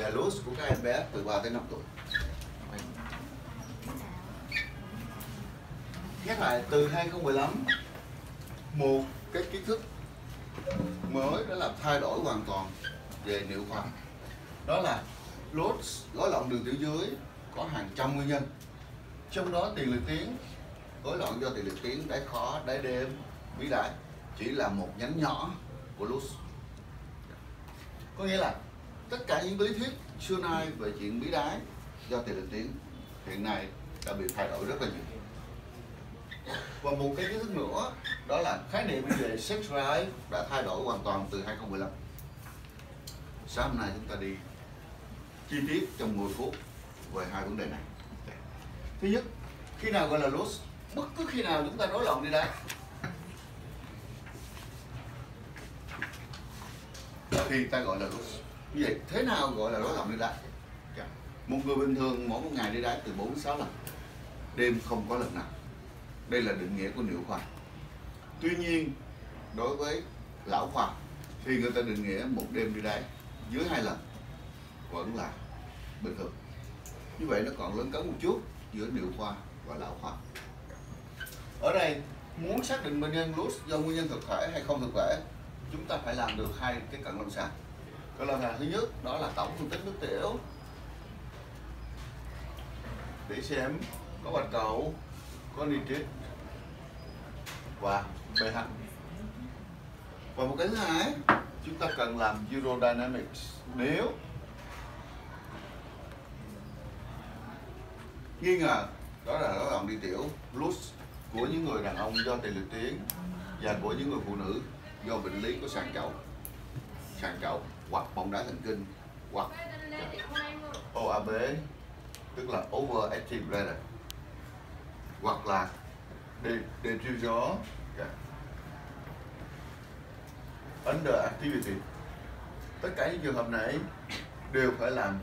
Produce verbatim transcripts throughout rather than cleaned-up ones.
và lờ u tS của các em bé từ ba tới năm tuổi. Nhắc lại từ hai không một lăm, một cái kiến thức mới đó là thay đổi hoàn toàn về niệu khoa. Đó là lờ u tS, rối loạn đường tiểu dưới, có hàng trăm nguyên nhân. Trong đó tiền liệt tuyến, rối loạn do tiền liệt tuyến, đáy khó, đáy đêm, bí đái chỉ là một nhánh nhỏ của lờ u tS. Có nghĩa là tất cả những lý thuyết xưa nay về chuyện bí đái do tiền liệt tuyến hiện nay đã bị thay đổi rất là nhiều. Và một cái kiến thức nữa đó là khái niệm về sex drive đã thay đổi hoàn toàn từ hai không một lăm. Sáng hôm nay chúng ta đi chi tiết trong mười phút về hai vấn đề này. Thứ nhất, khi nào gọi là lờ u tS? Bất cứ khi nào chúng ta rối loạn đi đái thì ta gọi là lờ u tS. Như vậy thế nào gọi là rối loạn đi đái? Một người bình thường mỗi một ngày đi đái từ bốn đến sáu lần, đêm không có lần nào. Đây là định nghĩa của niệu khoa. Tuy nhiên đối với lão khoa thì người ta định nghĩa một đêm đi đái dưới hai lần vẫn là bình thường. Như vậy nó còn lớn cấn một chút giữa niệu khoa và lão khoa. Ở đây muốn xác định bệnh nhân lờ u tS do nguyên nhân thực thể hay không thực thể, chúng ta phải làm được hai cái cận lâm sàng. Cận lâm sàng thứ nhất đó là tổng phân tích nước tiểu để xem có bạch cầu, có nitrit và pH. Và một cái thứ hai, chúng ta cần làm urodynamics. Nếu nghi ngờ đó là rối loạn đi tiểu lờ u tS của những người đàn ông do tiền liệt tuyến và của những người phụ nữ do bệnh lý của sàn chậu, sàn chậu hoặc bong đá thần kinh hoặc o a bê, tức là overactive bladder, hoặc là diffusion underactivity. Tất cả những trường hợp này đều phải làm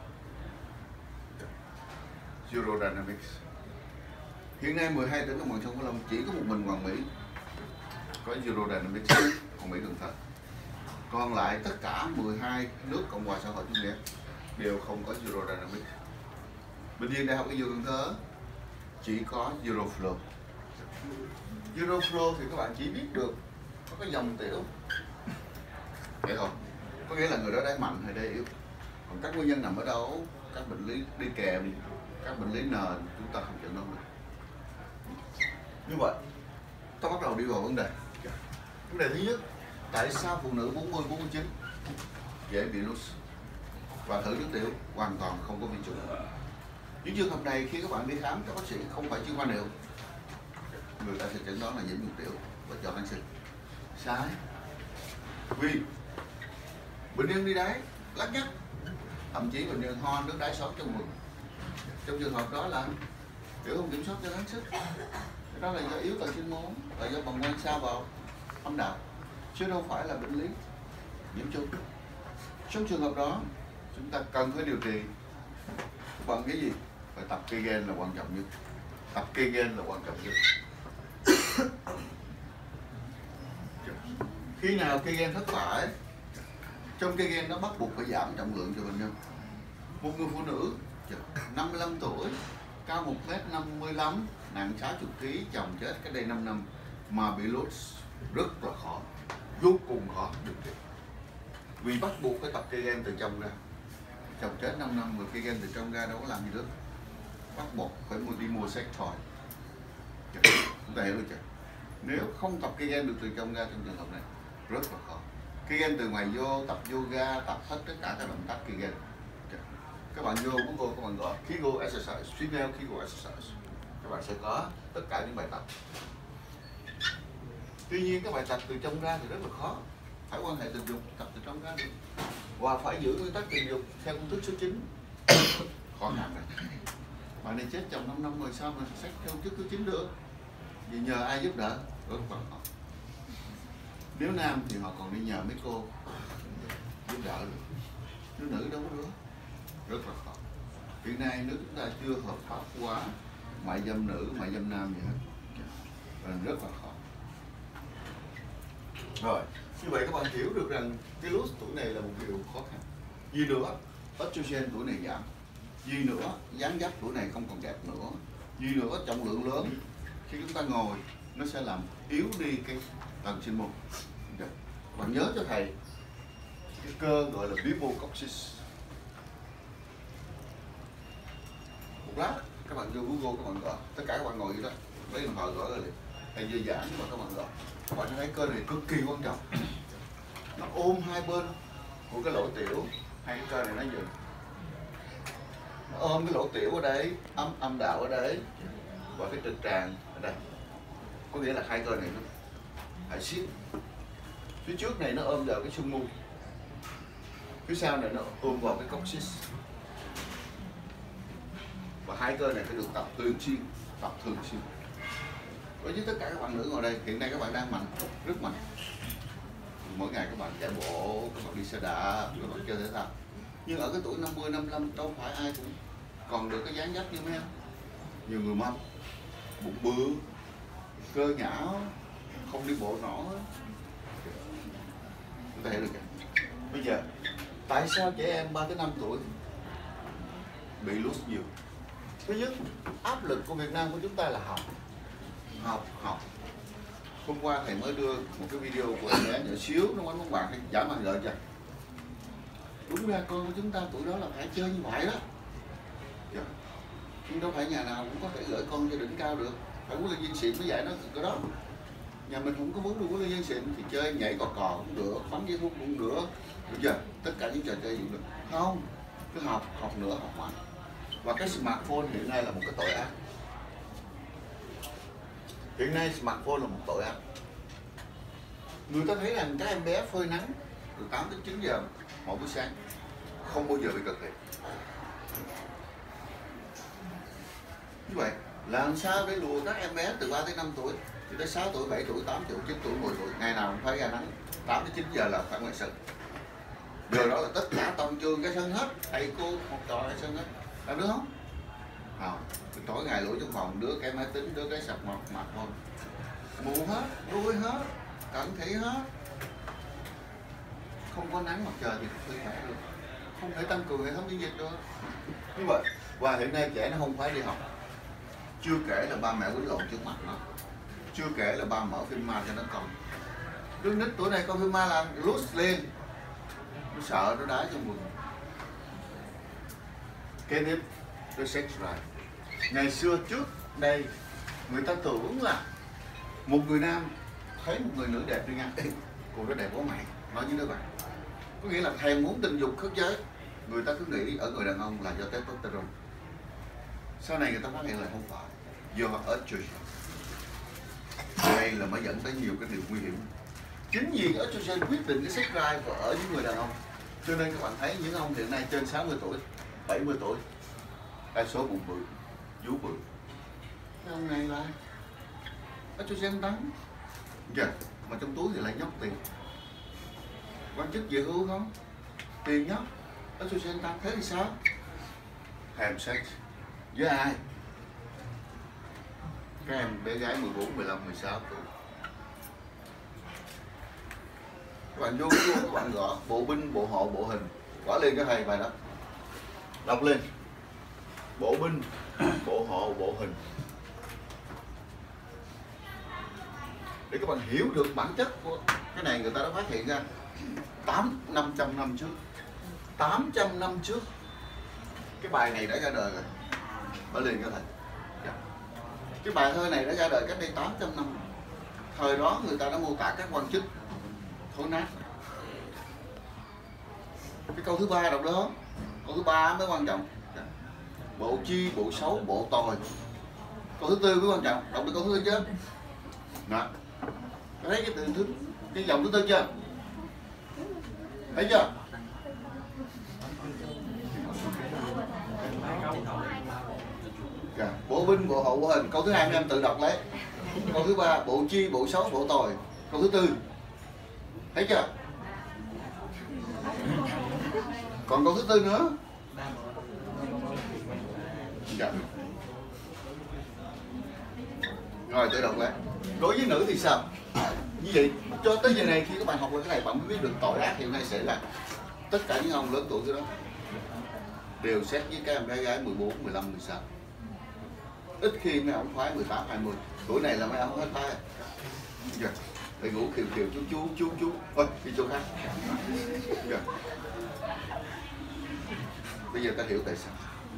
urodynamics. Hiện nay mười hai tỉnh đồng bằng sông Cửu Long chỉ có một mình Hoàng Mỹ có urodynamics, Hoàng Mỹ Cần Thơ. Còn lại tất cả mười hai nước Cộng hòa xã hội chủ nghĩa đều không có urodynamics. Bệnh viện Đại học Y Dược Cần Thơ chỉ có Euroflow. Euroflow thì các bạn chỉ biết được có cái dòng tiểu, vậy thôi. Có nghĩa là người đó đáy mạnh hay đáy yếu. Còn các nguyên nhân nằm ở đâu, các bệnh lý đi kèm, các bệnh lý nền chúng ta không chẩn đoán được. Như vậy, ta bắt đầu đi vào vấn đề. Vấn đề thứ nhất, tại sao phụ nữ bốn mươi bốn mươi chín dễ bị lờ u tS và thử nước tiểu hoàn toàn không có vi trùng? Những trường hợp này khi các bạn đi khám các bác sĩ không phải chuyên khoa niệu, người ta sẽ chẩn đoán là nhiễm trùng tiểu và cho kháng sinh. Sai. Vì bệnh nhân đi đái lắc nhắc, thậm chí bệnh nhân ho nước đái sáu trong người. Trong trường hợp đó là tiểu không kiểm soát cho kháng sinh. Đó là do yếu tầng chuyên môn, là do bàng quang sa vào âm đạo, chứ đâu phải là bệnh lý nhiễm trùng. Trong trường hợp đó chúng ta cần phải điều trị bằng cái gì? Phải tập Kegen là quan trọng nhất. Tập Kegen là quan trọng nhất. Khi nào Kegen thất bại, trong Kegen nó bắt buộc phải giảm trọng lượng cho bệnh nhân. Một người phụ nữ năm mươi lăm tuổi, cao một mét năm mươi lăm, nặng sáu mươi ki lô gam, chồng chết cách đây năm năm mà bị lờ u tS rất là khó, vô cùng khó điều trị. Vì bắt buộc phải tập Kegen từ trong ra. Chồng chết năm năm mà Kegen từ trong ra đâu có làm gì được. Bắt buộc phải mua đi mua sex toy. Chúng ta hiểu được chưa? Nếu không tập Kegen được từ trong ra trong trường hợp này rất là khó. Kegen từ ngoài vô, tập yoga, tập hết tất cả các động tác Kegen. Các bạn vô Google, các bạn gọi Kegel exercise, female Kegel exercise, các bạn sẽ có tất cả những bài tập. Tuy nhiên các bài tập từ trong ra thì rất là khó. Phải quan hệ tình dục, tập từ trong ra được. Và phải giữ nguyên tắc tình dục theo công thức số chín. Khó khăn này. Bạn này chết chồng năm năm rồi sao mà xét theo công thức số chín được? Vì nhờ ai giúp đỡ? Rất là khó. Nếu nam thì họ còn đi nhờ mấy cô giúp đỡ được. Nếu nữ đâu có được. Rất là khó. Hiện nay nước chúng ta chưa hợp pháp hóa mại dâm nữ, mại dâm nam gì hết. Nên rất là khó. Rồi, như vậy các bạn hiểu được rằng cái lờ u tS tuổi này là một điều khó khăn. Gì nữa? estrogen tuổi này giảm. Gì nữa, dáng dấp tuổi này không còn đẹp nữa. Gì nữa, trọng lượng lớn. Khi chúng ta ngồi, nó sẽ làm yếu đi cái tầng sinh môn. Bạn nhớ cho thầy, cái cơ gọi là pubococcyx. Một lát, các bạn vô Google các bạn gõ, tất cả các bạn ngồi vậy đó, lấy điện thoại gõ ra liền. Thầy vừa giảng nhưng mà các bạn gõ. Các bạn thấy cơ này cực kỳ quan trọng. Nó ôm hai bên của cái lỗ tiểu, hai cái cơ này nó dừng. Nó ôm cái lỗ tiểu ở đây, âm âm đạo ở đây, và cái trực tràng ở đây. Có nghĩa là hai cơ này nó phải siết. Phía trước này nó ôm vào cái xương mu, phía sau này nó ôm vào cái coccyx. Và hai cơ này phải được tập thường xuyên, tập thường xuyên. Đối với tất cả các bạn nữ ngồi đây, hiện nay các bạn đang mạnh, rất mạnh. Mỗi ngày các bạn chạy bộ, các bạn đi xe đạp, các bạn chơi thể thao. Nhưng ở cái tuổi năm mươi, năm mươi lăm đâu phải ai cũng còn được cái dáng dấp như mấy em. Nhiều người mâm, bụng bự, cơ nhão, không đi bộ nổi. Chúng ta hiểu được kìa. Bây giờ, tại sao trẻ em ba tới năm tuổi bị lút nhiều? Thứ nhất, áp lực của Việt Nam của chúng ta là học. Học, học. Hôm qua thầy mới đưa một cái video của em bé nhỏ xíu, nó quánh bóng bạc, giả mà gợi cho. Đúng ra con của chúng ta tuổi đó là phải chơi như vậy đó. Dạ. Nhưng đâu phải nhà nào cũng có thể gửi con cho đỉnh cao được. Phải huấn luyện viên xịn mới dạy nó cái đó. Nhà mình không có muốn được huấn luyện viên xịn thì chơi nhảy cò cò cũng được, bắn dây thun cũng được. Được chưa? Tất cả những trò chơi cũng được. Không, cứ học, học nữa, học mạnh. Và cái smartphone hiện nay là một cái tội ác. Hiện nay smartphone là một tội ác. Người ta thấy rằng các em bé phơi nắng từ tám đến chín giờ mỗi buổi sáng không bao giờ bị cực thiệt. Như vậy làm sao để lùa các em bé từ ba tới năm tuổi thì tới sáu tuổi, bảy tuổi, tám tuổi, chín tuổi, mười tuổi ngày nào cũng phải ra nắng tám đến chín giờ là phải ngoài sân. Giờ đó là tất cả toàn trường cái sân hết, thầy cô học trò cái sân hết. Làm được không? À, tối ngày lủi trong phòng, đứa cái máy tính, đứa cái sạc mặt mặt thôi. Mù hết, đuôi hết, cận thị hết. Không có nắng mặt trời thì không thể khỏe được. Không thể tăng cường hệ thống miễn dịch được. Như vậy, và hiện nay trẻ nó không phải đi học. Chưa kể là ba mẹ quýnh lộn trước mặt nó. Chưa kể là ba mở phim ma cho nó coi. Đứa nít tuổi này coi phim ma là lút lên. Nó sợ, nó đá trong bụng. Cái tiếp, nó sex drive. Ngày xưa trước đây, người ta tưởng là một người nam thấy một người nữ đẹp đi ngang, cô đó đẹp quá mày, nói với đứa bạn. Có nghĩa là thèm muốn tình dục khớp giới. Người ta cứ nghĩ ở người đàn ông là do testosterone. Sau này người ta phát hiện là không phải, do estrogen. Đây là mới dẫn tới nhiều cái điều nguy hiểm. Chính vì estrogen quyết định cái sex drive ở những người đàn ông. Cho nên các bạn thấy những ông hiện nay trên sáu mươi tuổi, bảy mươi tuổi, đa số bụng bự, vú bự. Cái ông này là estrogen tăng. Dạ, mà trong túi thì lại nhóc tiền. Quan chức về hưu không? Tiền nhóc, estrogen tăng, thế thì sao? Thèm sex với ai? Các em bé gái mười bốn, mười lăm, mười sáu tuổi. Các bạn vô vô các bạn gõ bộ binh, bộ hộ, bộ hình, gõ lên cho thầy bài đó. Đọc lên. Bộ binh, bộ hộ, bộ hình. Để các bạn hiểu được bản chất của cái này, người ta đã phát hiện ra tám năm trăm năm trước. tám trăm năm trước cái bài này đã ra đời rồi. Mở liền cho thầy. Cái bài thơ này đã ra đời cách đây tám trăm năm. Thời đó người ta đã mô tả các quan chức thối nát. Cái câu thứ ba đọc đó, câu thứ ba mới quan trọng. Bộ chi, bộ xấu, bộ tồi. Câu thứ tư mới quan trọng. Đọc được câu thứ tư chưa? Đó. Thấy cái từ thứ, cái dòng thứ tư chưa? Thấy chưa? Bộ binh, bộ hộ, bộ hình. Câu thứ hai em tự đọc lấy. Câu thứ ba, bộ chi, bộ xấu, bộ tồi. Câu thứ tư. Thấy chưa? Còn câu thứ tư nữa. Dạ. Rồi tự đọc lấy. Đối với nữ thì sao? Như vậy, cho tới giờ này khi các bạn học được cái này, bạn mới biết được tội ác hiện nay sẽ là tất cả những ông lớn tuổi cái đó. đều xét với các em bé gái mười bốn, mười lăm, mười sáu. Ít khi mấy ông khoái mười tám, hai mươi. Tuổi này là mấy ông hết tay. Dạ. Phải ngủ khiều khiều chú chú chú chú. Ôi, đi chỗ khác. Dạ. Bây giờ ta hiểu tại sao.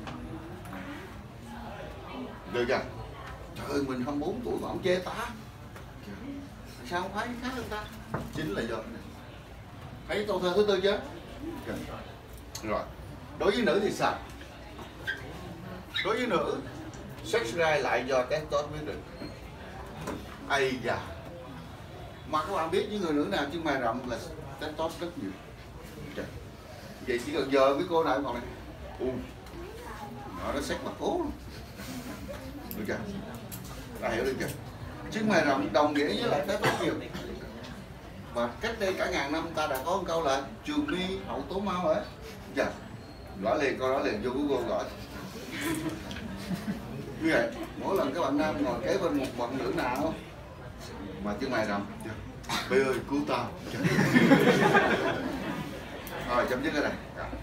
Được chưa? Trời ơi, mình hai mươi bốn tuổi mà ông chê ta. Sao không khoái khác hơn ta? Chính là do này. Thấy câu thơ thứ tư chứ? Dạ. Rồi. Đối với nữ thì sao? Đối với nữ, sex drive lại do testosterone quyết định. Ây da. Mà các bạn biết những người nữ nào chân mày rậm là testosterone rất nhiều. Trời. Vậy chỉ cần giờ với cô này còn này. U. Nó nó sex mà cố luôn. Được chưa? Ta hiểu được chưa? Chân mày rậm đồng nghĩa với lại testosterone nhiều. Và cách đây cả ngàn năm ta đã có một câu là trường mi hậu tố mau rồi. Dạ. Gõ liền, câu đó liền vô Google gõ. Như vậy, mỗi lần các bạn nam ngồi kế bên một bạn nữ nào mà chân mày rậm, bê ơi cứu tao. Rồi chấm dứt cái này.